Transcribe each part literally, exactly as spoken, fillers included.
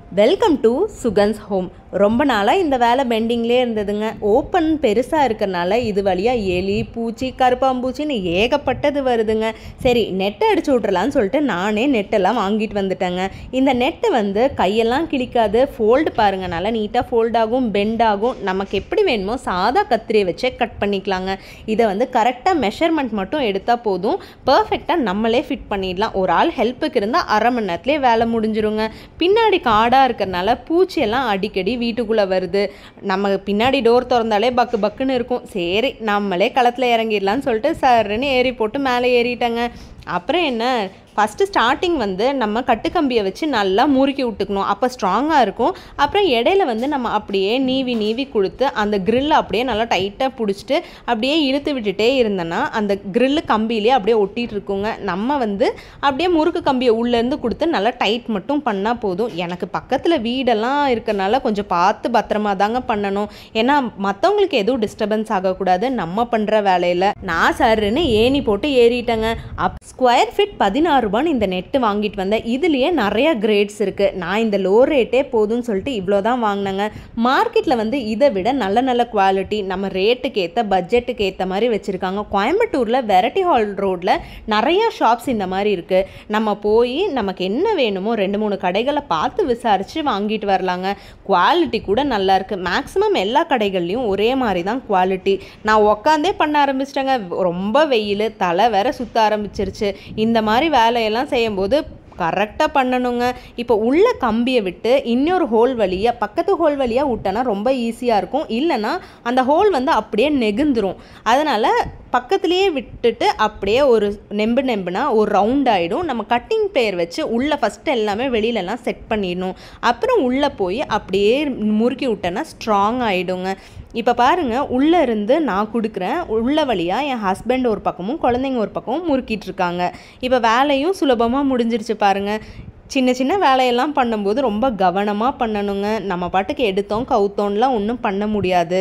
Welcome to Sugan's home. ரொம்ப நாளாக இந்த வேலை பெண்டிங்லேயே இருந்ததுங்க. ஓப்பன் பெருசாக இருக்கிறனால இது வழியாக எலி பூச்சி கருப்பாம்பூச்சின்னு ஏகப்பட்டது வருதுங்க. சரி நெட்டை அடிச்சு விட்றலான்னு சொல்லிட்டு நானே நெட்டெல்லாம் வாங்கிட்டு வந்துட்டேங்க. இந்த நெட்டு வந்து கையெல்லாம் கிழிக்காது, ஃபோல்டு பாருங்கள், நல்லா நீட்டாக ஃபோல்ட் ஆகும், பெண்ட் ஆகும். நமக்கு எப்படி வேணுமோ சாதா கத்திரியை வச்சே கட் பண்ணிக்கலாங்க. இதை வந்து கரெக்டாக மெஷர்மெண்ட் மட்டும் எடுத்தால் போதும், பர்ஃபெக்டாக நம்மளே ஃபிட் பண்ணிடலாம். ஒரு ஆள் ஹெல்ப்புக்கு இருந்தால் அரை மணி நேரத்துலேயே வேலை முடிஞ்சிருங்க. பின்னாடி காடாக இருக்கிறனால பூச்சியெல்லாம் அடிக்கடி வீட்டுக்குள்ளே வருது. நம்ம பின்னாடி டோர் திறந்தாலே பக்கு பக்குன்னு இருக்கும். சரி நம்மளே களத்தில் இறங்கிடலான்னு சொல்லிட்டு சருன்னு ஏறி போட்டு மேலே ஏறிட்டேங்க. அப்புறம் என்ன, ஃபஸ்ட்டு ஸ்டார்டிங் வந்து நம்ம கட்டுக்கம்பியை வச்சு நல்லா முறுக்கி விட்டுக்கணும், அப்போ ஸ்ட்ராங்காக இருக்கும். அப்புறம் இடையில வந்து நம்ம அப்படியே நீவி நீவி கொடுத்து அந்த க்ரில்லை அப்படியே நல்லா டைட்டாக பிடிச்சிட்டு அப்படியே இழுத்து விட்டுட்டே இருந்தோன்னா அந்த க்ரில்லு கம்பியிலே அப்படியே ஒட்டிகிட்டு இருக்குங்க. நம்ம வந்து அப்படியே முறுக்கு கம்பியை உள்ளேருந்து கொடுத்து நல்லா டைட் மட்டும் பண்ணால் போதும். எனக்கு பக்கத்தில் வீடெல்லாம் இருக்கிறனால கொஞ்சம் பார்த்து பத்திரமா தாங்க பண்ணணும், ஏன்னா மற்றவங்களுக்கு எதுவும் டிஸ்டர்பன்ஸ் ஆகக்கூடாது நம்ம பண்ணுற வேலையில். நான் சருன்னு ஏணி போட்டு ஏறிட்டேங்க. அப் ஸ்கொயர் ஃபிட் பதினாறு ரூபான்னு இந்த நெட்டு வாங்கிட்டு வந்தேன். இதுலேயே நிறைய கிரேட்ஸ் இருக்குது. நான் இந்த லோ ரேட்டே போதும்னு சொல்லிட்டு இவ்வளோ தான் வாங்கினேங்க. மார்க்கெட்டில் வந்து இதை விட நல்ல நல்ல குவாலிட்டி நம்ம ரேட்டுக்கு ஏற்ற பட்ஜெட்டுக்கு ஏற்ற மாதிரி வச்சுருக்காங்க. கோயம்புத்தூரில் வெரைட்டி ஹால் ரோட்டில் நிறையா ஷாப்ஸ் இந்த மாதிரி இருக்குது. நம்ம போய் நமக்கு என்ன வேணுமோ ரெண்டு மூணு கடைகளை பார்த்து விசாரித்து வாங்கிட்டு வரலாங்க. குவாலிட்டி கூட நல்லாயிருக்கு. மேக்ஸிமம் எல்லா கடைகள்லையும் ஒரே மாதிரி தான் குவாலிட்டி. நான் உக்காந்தே பண்ண ஆரம்பிச்சிட்டேங்க. ரொம்ப வெயில், தலை வேற சுற்ற ஆரம்பிச்சிருச்சு. இந்த மாதிரி வேலையெல்லாம் செய்யும்போது கரெக்டாக பண்ணணுங்க. இப்போ உள்ள கம்பியை விட்டு இன்னொரு ஹோல் வழியாக பக்கத்து ஹோல் வழியாக விட்டோன்னா ரொம்ப ஈஸியாக இருக்கும். இல்லைன்னா அந்த ஹோல் வந்து அப்படியே நெகுந்துரும். அதனால் பக்கத்துலேயே விட்டுட்டு அப்படியே ஒரு நெம்பு நெம்புனா ஒரு ரவுண்ட் ஆகிடும். நம்ம கட்டிங் பிளேயர் வச்சு உள்ளே ஃபஸ்ட்டு எல்லாமே வெளியிலலாம் செட் பண்ணிடணும். அப்புறம் உள்ளே போய் அப்படியே முறுக்கி விட்டோன்னா ஸ்ட்ராங் ஆகிடுங்க. இப்போ பாருங்கள், உள்ளே இருந்து நான் கொடுக்குறேன், உள்ள வழியாக என் ஹஸ்பண்ட் ஒரு பக்கமும் குழந்தைங்க ஒரு பக்கமும் முறுக்கிட்டு இருக்காங்க. இப்போ வேலையும் சுலபமாக முடிஞ்சிருச்சு பாருங்கள். சின்ன சின்ன வேலையெல்லாம் பண்ணும்போது ரொம்ப கவனமாக பண்ணணுங்க. நம்ம பாட்டுக்கு எடுத்தோம் கவுத்தோன்லாம் ஒன்றும் பண்ண முடியாது.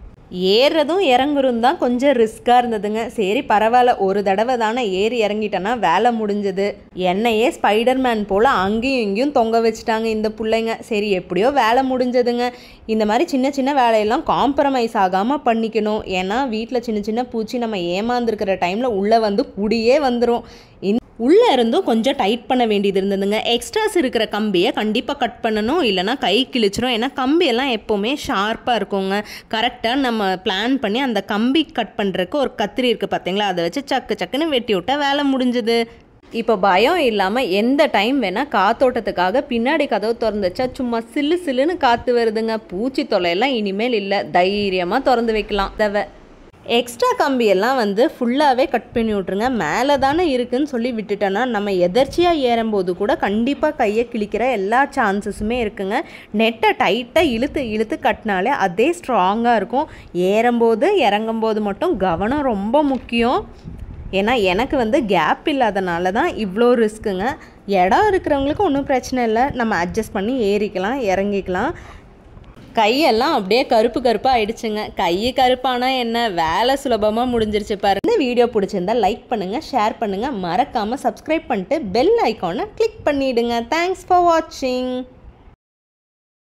ஏறுறதும் இறங்குறதும் தான் கொஞ்சம் ரிஸ்க்காக இருந்ததுங்க. சரி பரவாயில்ல, ஒரு தடவை தானே ஏறி இறங்கிட்டேன்னா வேலை முடிஞ்சது. என்னையே ஸ்பைடர்மேன் போல் அங்கேயும் இங்கேயும் தொங்க வச்சுட்டாங்க இந்த பிள்ளைங்க. சரி எப்படியோ வேலை முடிஞ்சதுங்க. இந்த மாதிரி சின்ன சின்ன வேலையெல்லாம் காம்ப்ரமைஸ் ஆகாமல் பண்ணிக்கணும். ஏன்னா வீட்டில் சின்ன சின்ன பூச்சி நம்ம ஏமாந்துருக்கிற டைமில் உள்ளே வந்து குடியே வந்துடும். உள்ளே இருந்தும் கொஞ்சம் டைட் பண்ண வேண்டியது இருந்ததுங்க. எக்ஸ்ட்ராஸ் இருக்கிற கம்பியை கண்டிப்பாக கட் பண்ணணும், இல்லைனா கை கிழிச்சிரும். ஏன்னா கம்பியெல்லாம் எப்போவுமே ஷார்ப்பாக இருக்குங்க. கரெக்டாக நம்ம பிளான் பண்ணி அந்த கம்பி கட் பண்ணுறதுக்கு ஒரு கத்திரி இருக்குது பார்த்தீங்களா, அதை வச்சு சக்கு சக்குன்னு வெட்டி விட்டால் வேலை முடிஞ்சுது. இப்போ பயம் இல்லாமல் எந்த டைம் வேணால் காத்தோட்டத்துக்காக பின்னாடி கதவு திறந்துச்சா சும்மா சில்லு சில்லுன்னு காற்று வருதுங்க. பூச்சி தொலையெல்லாம் இனிமேல் இல்லை, தைரியமாக திறந்து வைக்கலாம். தவை எக்ஸ்ட்ரா கம்பியெல்லாம் வந்து ஃபுல்லாகவே கட் பண்ணி விட்ருங்க. மேலே தானே இருக்குதுன்னு சொல்லி விட்டுட்டோன்னா நம்ம எதர்ச்சியாக ஏறும்போது கூட கண்டிப்பாக கையை கிழிக்கிற எல்லா சான்சஸுமே இருக்குங்க. நெட்டை டைட்டாக இழுத்து இழுத்து கட்டினாலே அதே ஸ்ட்ராங்காக இருக்கும். ஏறும்போது இறங்கும்போது மட்டும் கவனம் ரொம்ப முக்கியம். ஏன்னா எனக்கு வந்து கேப் இல்லாதனால தான் இவ்வளோ ரிஸ்க்குங்க. இடம் இருக்கிறவங்களுக்கு ஒன்றும் பிரச்சனை இல்லை, நம்ம அட்ஜஸ்ட் பண்ணி ஏறிக்கலாம் இறங்கிக்கலாம். கையெல்லாம் அப்படியே கருப்பு கருப்பாக ஆயிடுச்சுங்க. கை கருப்பானா என்ன, வேலை சுலபமாக முடிஞ்சிருச்சு பாரு. இந்த வீடியோ பிடிச்சிருந்தா லைக் பண்ணுங்கள், ஷேர் பண்ணுங்கள், மறக்காமல் சப்ஸ்கிரைப் பண்ணிட்டு பெல் ஐக்கானை கிளிக் பண்ணிவிடுங்க. தேங்க்ஸ் ஃபார் வாட்சிங்.